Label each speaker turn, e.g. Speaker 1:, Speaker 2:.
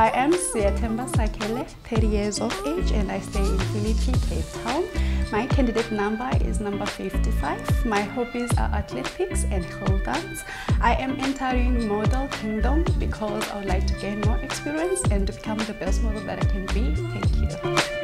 Speaker 1: I am Siyathemba Sakele, 30 years of age, and I stay in Philippi, Cape Town. My candidate number is number 55. My hobbies are athletics and hill dance. I am entering Model Kingdom because I would like to gain more experience and to become the best model that I can be. Thank you.